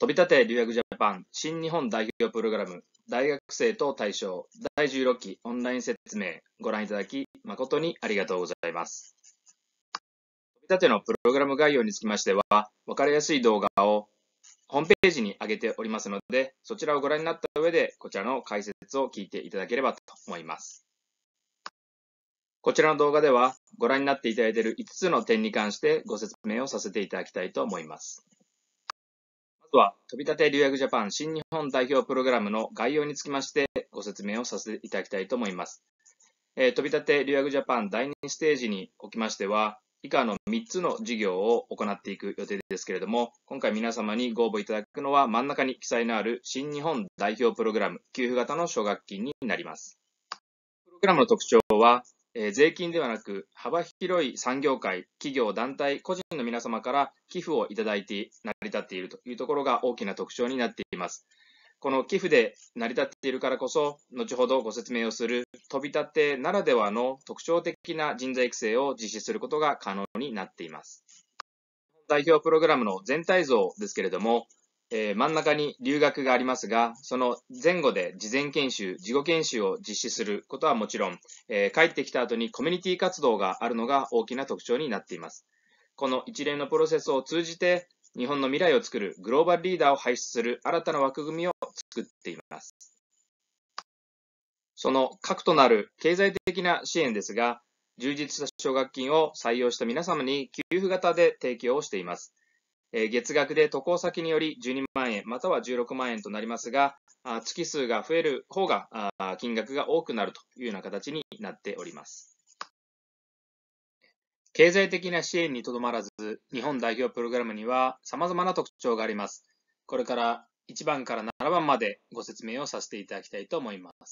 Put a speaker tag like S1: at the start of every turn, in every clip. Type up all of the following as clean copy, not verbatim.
S1: 飛び立て留学ジャパン新日本代表プログラム大学生等対象第16期オンライン説明ご覧いただき誠にありがとうございます。飛び立てのプログラム概要につきましては、わかりやすい動画をホームページに上げておりますので、そちらをご覧になった上でこちらの解説を聞いていただければと思います。こちらの動画ではご覧になっていただいている5つの点に関してご説明をさせていただきたいと思います。まずは、飛び立て留学ジャパン新日本代表プログラムの概要につきましてご説明をさせていただきたいと思います。飛び立て留学ジャパン第2ステージにおきましては、以下の3つの事業を行っていく予定ですけれども、今回皆様にご応募いただくのは真ん中に記載のある新日本代表プログラム給付型の奨学金になります。プログラムの特徴は、税金ではなく幅広い産業界、企業、団体、個人の皆様から寄付をいただいて成り立っているというところが大きな特徴になっています。この寄付で成り立っているからこそ、後ほどご説明をする飛び立てならではの特徴的な人材育成を実施することが可能になっています。代表プログラムの全体像ですけれども、真ん中に留学がありますが、その前後で事前研修、事後研修を実施することはもちろん、帰ってきた後にコミュニティ活動があるのが大きな特徴になっています。この一連のプロセスを通じて、日本の未来を作るグローバルリーダーを輩出する新たな枠組みを作っています。その核となる経済的な支援ですが、充実した奨学金を採用した皆様に給付型で提供をしています。月額で渡航先により12万円または16万円となりますが、月数が増える方が金額が多くなるというような形になっております。経済的な支援にとどまらず、日本代表プログラムには様々な特徴があります。これから1番から7番までご説明をさせていただきたいと思います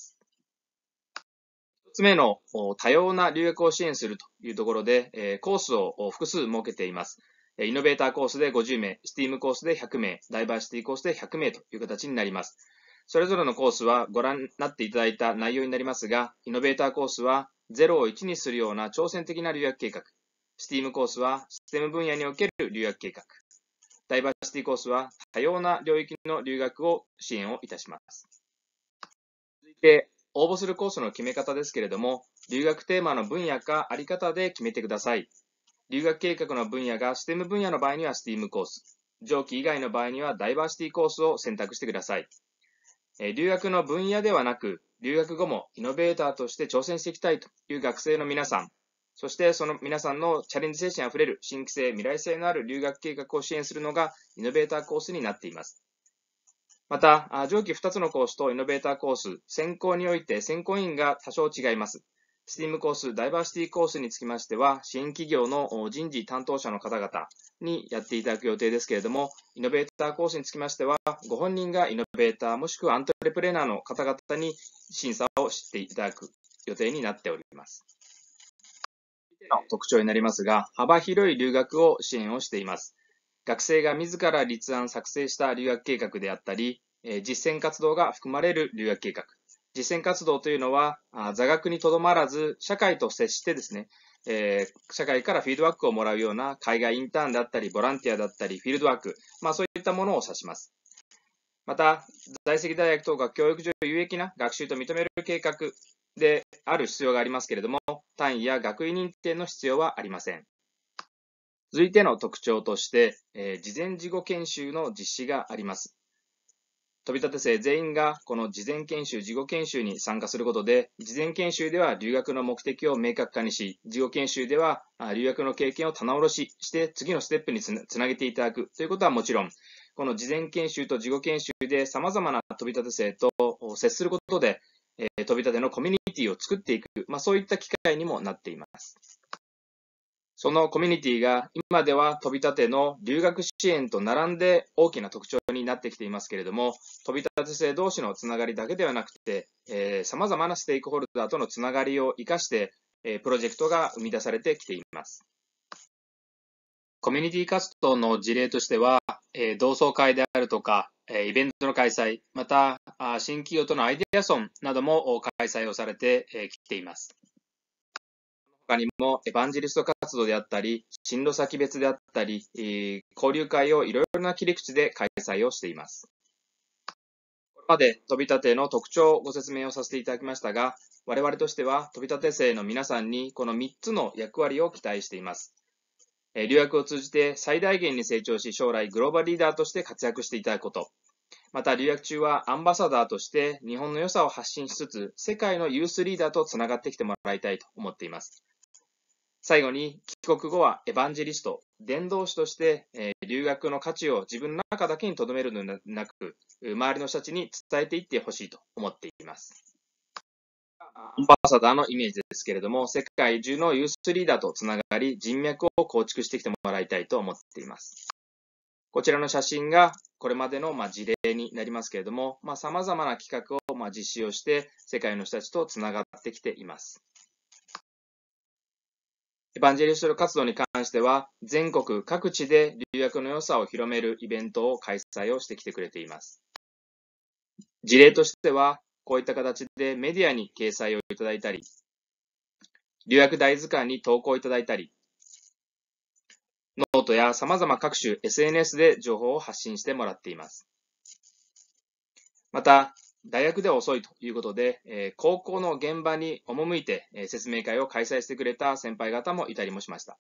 S1: 。1つ目の多様な留学を支援するというところで、コースを複数設けています。イノベーターコースで50名、STEAM コースで100名、ダイバーシティコースで100名という形になります。それぞれのコースはご覧になっていただいた内容になりますが、イノベーターコースは0を1にするような挑戦的な留学計画。STEAM コースは STEM 分野における留学計画。ダイバーシティコースは多様な領域の留学を支援をいたします。続いて、応募するコースの決め方ですけれども、留学テーマの分野かあり方で決めてください。留学計画の分野が STEM 分野の場合には STEAM コース、上記以外の場合にはダイバーシティコースを選択してください。留学の分野ではなく、留学後もイノベーターとして挑戦していきたいという学生の皆さん、そしてその皆さんのチャレンジ精神あふれる新規性、未来性のある留学計画を支援するのがイノベーターコースになっています。また、上記2つのコースとイノベーターコース、選考において選考委員が多少違います。STEAM コース、ダイバーシティコースにつきましては、支援企業の人事担当者の方々にやっていただく予定ですけれども、イノベーターコースにつきましては、ご本人がイノベーターもしくはアントレプレーナーの方々に審査をしていただく予定になっております。の特徴になりますが、幅広い留学を支援をしています。学生が自ら立案作成した留学計画であったり、実践活動が含まれる留学計画。実践活動というのは、座学にとどまらず、社会と接してですね、社会からフィードバックをもらうような海外インターンだったり、ボランティアだったり、フィールドワーク、そういったものを指します。また、在籍大学等が教育上有益な学習と認める計画である必要がありますけれども、単位や学位認定の必要はありません。続いての特徴として、事前事後研修の実施があります。飛び立て生全員がこの事前研修、事後研修に参加することで、事前研修では留学の目的を明確化にし、事後研修では留学の経験を棚卸しして次のステップにつなげていただくということはもちろん、この事前研修と事後研修で様々な飛び立て生と接することで、飛び立てのコミュニティを作っていく、そういった機会にもなっています。そのコミュニティが今では飛び立ての留学支援と並んで大きな特徴になってきていますけれども、飛び立て生同士のつながりだけではなくて、様々なステークホルダーとのつながりを生かして、プロジェクトが生み出されてきています。コミュニティ活動の事例としては、同窓会であるとか、イベントの開催、また新企業とのアイデアソンなども開催をされてきています。 他にもエヴァンジェリスト活動であったり、進路先別であったり、交流会をいろいろな切り口で開催をしています。これまで飛び立ての特徴をご説明をさせていただきましたが、我々としては飛び立て生の皆さんにこの3つの役割を期待しています。留学を通じて最大限に成長し、将来グローバルリーダーとして活躍していただくこと。また留学中はアンバサダーとして日本の良さを発信しつつ、世界のユースリーダーとつながってきてもらいたいと思っています。最後に帰国後はエヴァンジェリスト、伝道師として、留学の価値を自分の中だけに留めるのではなく、周りの人たちに伝えていってほしいと思っています。アンバサダーのイメージですけれども、世界中のユースリーダーとつながり、人脈を構築してきてもらいたいと思っています。こちらの写真がこれまでの事例になりますけれども、様々な企画を実施をして、世界の人たちとつながってきています。エヴァンジェリスト活動に関しては、全国各地で留学の良さを広めるイベントを開催をしてきてくれています。事例としては、こういった形でメディアに掲載をいただいたり、留学大図鑑に投稿いただいたり、ノートや様々各種 SNS で情報を発信してもらっています。また、大学では遅いということで、高校の現場に赴いて説明会を開催してくれた先輩方もいたりもしました。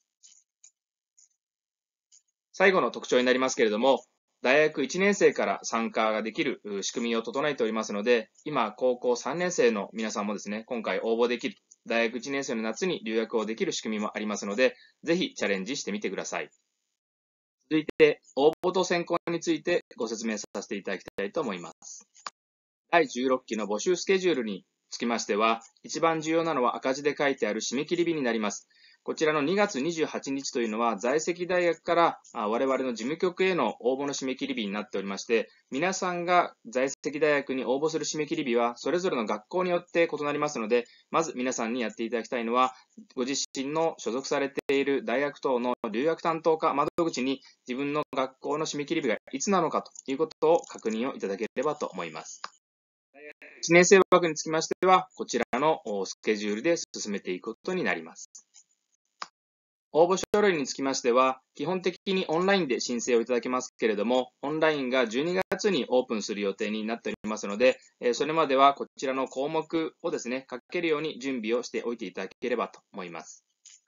S1: 最後の特徴になりますけれども、大学1年生から参加ができる仕組みを整えておりますので、今、高校3年生の皆さんもですね、今回応募できる、大学1年生の夏に留学をできる仕組みもありますので、ぜひチャレンジしてみてください。続いて、応募と選考についてご説明させていただきたいと思います。第16期の募集スケジュールにつきましては、一番重要なのは赤字で書いてある締め切り日になります。こちらの2月28日というのは、在籍大学から我々の事務局への応募の締め切り日になっておりまして、皆さんが在籍大学に応募する締め切り日は、それぞれの学校によって異なりますので、まず皆さんにやっていただきたいのは、ご自身の所属されている大学等の留学担当課窓口に自分の学校の締め切り日がいつなのかということを確認をいただければと思います。1年生枠につきましては、こちらのスケジュールで進めていくことになります。応募書類につきましては、基本的にオンラインで申請をいただけますけれども、オンラインが12月にオープンする予定になっておりますので、それまではこちらの項目をですね、書けるように準備をしておいていただければと思います。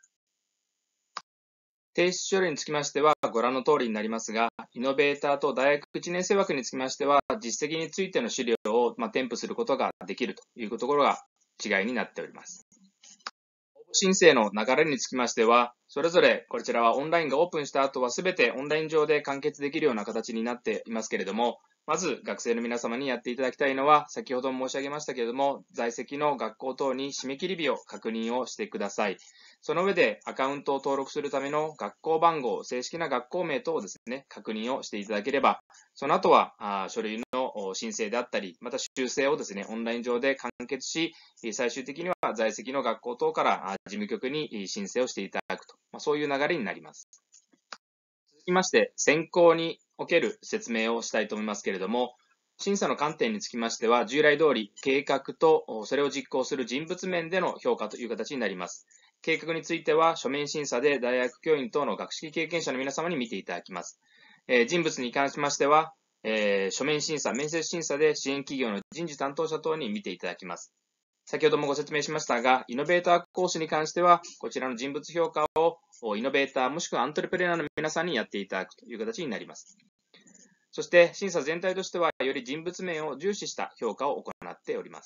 S1: 提出書類につきましてはご覧の通りになりますが、イノベーターと大学1年生枠につきましては、実績についての資料を添付することができるというところが違いになっております。申請の流れにつきましては、それぞれこちらはオンラインがオープンした後は全てオンライン上で完結できるような形になっていますけれども、まず学生の皆様にやっていただきたいのは、先ほど申し上げましたけれども、在籍の学校等に締め切り日を確認をしてください。その上でアカウントを登録するための学校番号、正式な学校名等をですね、確認をしていただければ、その後は書類の申請であったり、また修正をですね、オンライン上で完結し、最終的には在籍の学校等から事務局に申請をしていただくと、そういう流れになります。続きまして、選考における説明をしたいと思いますけれども、審査の観点につきましては、従来通り計画とそれを実行する人物面での評価という形になります。計画については、書面審査で大学教員等の学識経験者の皆様に見ていただきます。人物に関しましては、書面審査、面接審査で支援企業の人事担当者等に見ていただきます。先ほどもご説明しましたが、イノベーターコースに関しては、こちらの人物評価をイノベーターもしくはアントレプレナーの皆さんにやっていただくという形になります。そして審査全体としては、より人物面を重視した評価を行っております。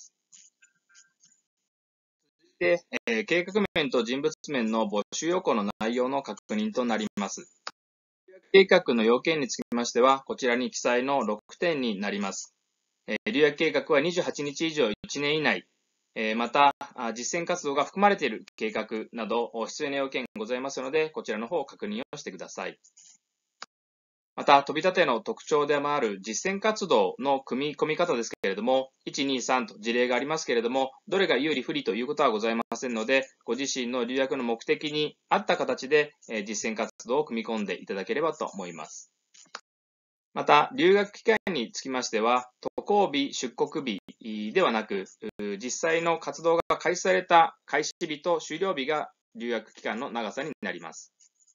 S1: で、計画面と人物面の募集要項の内容の確認となります。計画の要件につきましては、こちらに記載の6点になります。留学計画は28日以上1年以内、また、実践活動が含まれている計画など、必要な要件がございますので、こちらの方を確認をしてください。また、飛び立ての特徴でもある実践活動の組み込み方ですけれども、1、2、3と事例がありますけれども、どれが有利不利ということはございませんので、ご自身の留学の目的に合った形で実践活動を組み込んでいただければと思います。 また、留学期間につきましては、渡航日、出国日ではなく、実際の活動が開始された開始日と終了日が留学期間の長さになります。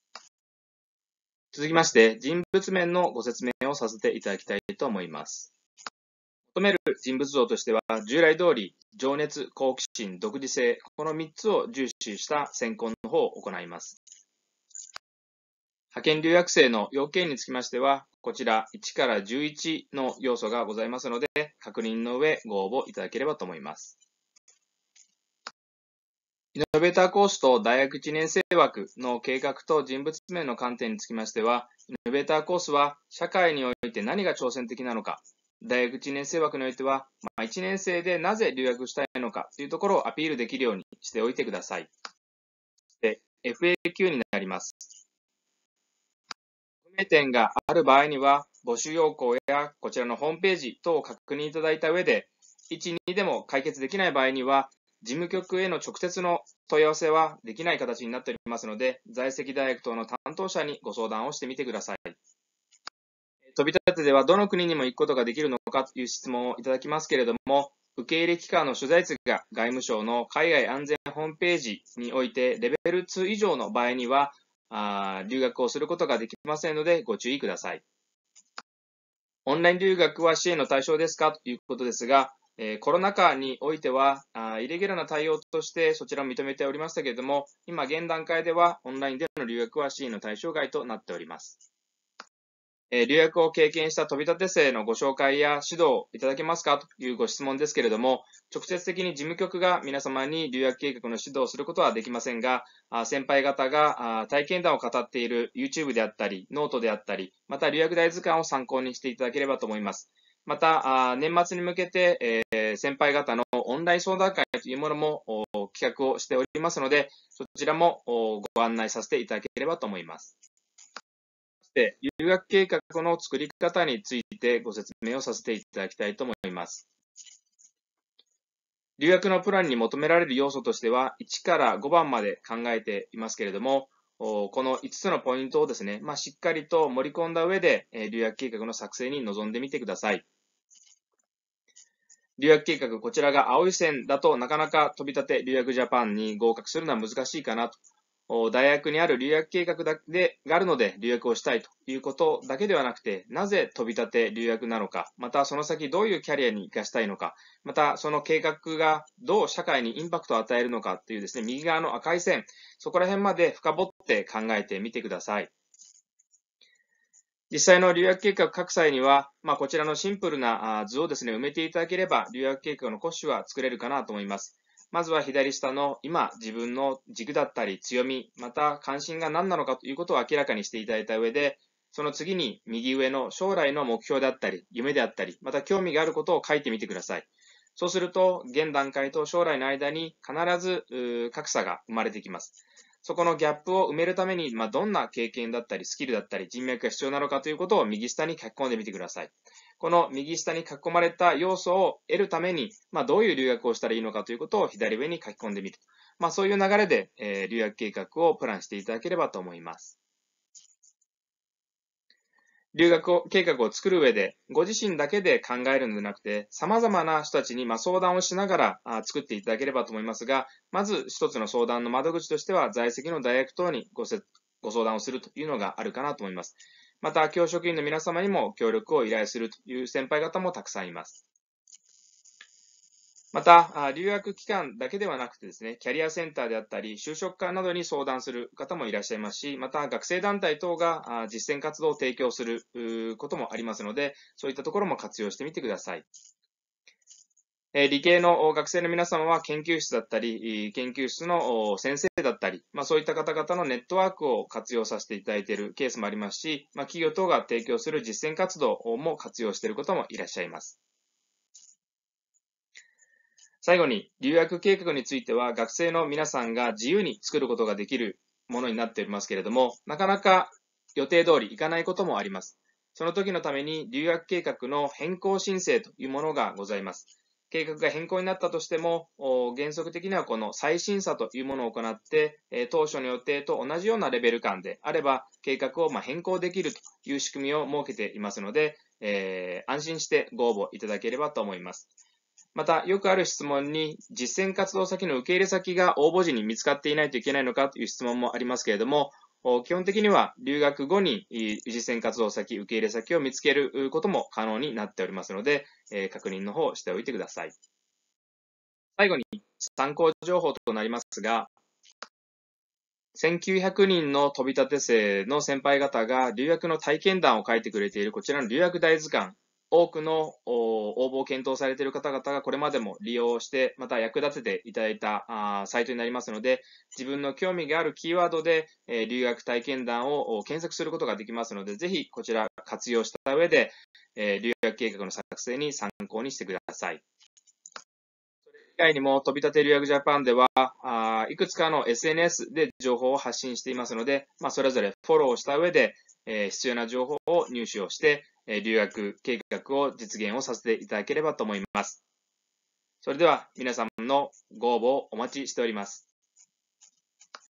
S1: 続きまして、人物面のご説明をさせていただきたいと思います。求める人物像としては、従来通り、情熱、好奇心、独自性、この3つを重視した選考の方を行います。派遣留学生の要件につきましては、こちら1から11の要素がございますので、確認の上ご応募いただければと思います。イノベーターコースと大学1年生枠の計画と人物面の観点につきましては、イノベーターコースは社会において何が挑戦的なのか、大学1年生枠においては、1年生でなぜ留学したいのかというところをアピールできるようにしておいてください。で、FAQ になります。不明点がある場合には、募集要項やこちらのホームページ等を確認いただいた上で、1、2でも解決できない場合には、事務局への直接の問い合わせはできない形になっておりますので、在籍大学等の担当者にご相談をしてみてください。飛び立てではどの国にも行くことができるのかという質問をいただきますけれども、受け入れ機関の所在地が外務省の海外安全ホームページにおいてレベル2以上の場合には、留学をすることができませんのでご注意ください。オンライン留学は支援の対象ですかということですが、コロナ禍においては、イレギュラーな対応としてそちらを認めておりましたけれども、今現段階ではオンラインでの留学は支援の対象外となっております。留学を経験した飛び立て生のご紹介や指導をいただけますかというご質問ですけれども、直接的に事務局が皆様に留学計画の指導をすることはできませんが、先輩方が体験談を語っている YouTube であったり、ノートであったり、また留学大図鑑を参考にしていただければと思います。また、年末に向けて、先輩方のオンライン相談会というものも企画をしておりますので、そちらもご案内させていただければと思います。で、留学計画の作り方についてご説明をさせていただきたいと思います。留学のプランに求められる要素としては、1から5番まで考えていますけれども、この5つのポイントをですね、しっかりと盛り込んだ上で、留学計画の作成に臨んでみてください。留学計画、こちらが青い線だとなかなか飛び立て留学ジャパンに合格するのは難しいかなと。大学にある留学計画があるので留学をしたいということだけではなくて、なぜ飛び立て留学なのか、またその先どういうキャリアに生かしたいのか、またその計画がどう社会にインパクトを与えるのかというですね、右側の赤い線、そこら辺まで深掘って考えてみてください。実際の留学計画を書く際には、こちらのシンプルな図をですね、埋めていただければ、留学計画の骨子は作れるかなと思います。まずは左下の今自分の軸だったり強み、また関心が何なのかということを明らかにしていただいた上で、その次に右上の将来の目標であったり、夢であったり、また興味があることを書いてみてください。そうすると、現段階と将来の間に必ず格差が生まれてきます。そこのギャップを埋めるために、どんな経験だったり、スキルだったり、人脈が必要なのかということを右下に書き込んでみてください。この右下に書き込まれた要素を得るために、どういう留学をしたらいいのかということを左上に書き込んでみる。そういう流れで、留学計画をプランしていただければと思います。留学計画を作る上で、ご自身だけで考えるのではなくて、様々な人たちに相談をしながら作っていただければと思いますが、まず一つの相談の窓口としては、在籍の大学等にご相談をするというのがあるかなと思います。また、教職員の皆様にも協力を依頼するという先輩方もたくさんいます。また、留学期間だけではなくてですね、キャリアセンターであったり、就職課などに相談する方もいらっしゃいますし、また学生団体等が実践活動を提供することもありますので、そういったところも活用してみてください。理系の学生の皆様は研究室だったり、研究室の先生だったり、そういった方々のネットワークを活用させていただいているケースもありますし、企業等が提供する実践活動も活用している方もいらっしゃいます。最後に、留学計画については学生の皆さんが自由に作ることができるものになっておりますけれども、なかなか予定通りいかないこともあります。その時のために留学計画の変更申請というものがございます。 計画が変更になったとしても、原則的にはこの再審査というものを行って、当初の予定と同じようなレベル感であれば、計画を変更できるという仕組みを設けていますので、安心してご応募いただければと思います。また、よくある質問に、実践活動先の受け入れ先が応募時に見つかっていないといけないのかという質問もありますけれども、基本的には留学後に実践活動先、受け入れ先を見つけることも可能になっておりますので、確認の方をしておいてください。最後に参考情報となりますが、1900人の飛び立て生の先輩方が留学の体験談を書いてくれているこちらの留学大図鑑、多くの応募を検討されている方々がこれまでも利用して、また役立てていただいたサイトになりますので、自分の興味があるキーワードで留学体験談を検索することができますので、ぜひこちら活用した上で留学計画の作成に参考にしてください。それ以外にも、飛び立て留学ジャパンでは、いくつかの SNS で情報を発信していますので、それぞれフォローした上で、必要な情報を入手をして、留学計画を実現をさせていただければと思います。それでは皆様のご応募をお待ちしております。